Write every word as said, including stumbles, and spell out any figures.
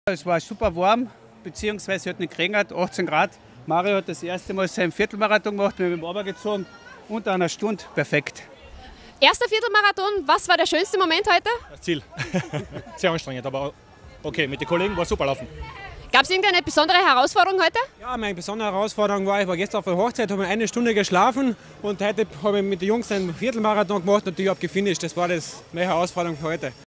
Es war super warm, beziehungsweise hat nicht geregnet, achtzehn Grad. Mario hat das erste Mal seinen Viertelmarathon gemacht, wir haben ihn runtergezogen, unter einer Stunde, perfekt. Erster Viertelmarathon, was war der schönste Moment heute? Das Ziel. Sehr anstrengend, aber okay, mit den Kollegen war super laufen. Gab es irgendeine besondere Herausforderung heute? Ja, meine besondere Herausforderung war, ich war gestern auf der Hochzeit, habe eine Stunde geschlafen und heute habe ich mit den Jungs einen Viertelmarathon gemacht und ich habe gefinisht. Das war das meine Herausforderung für heute.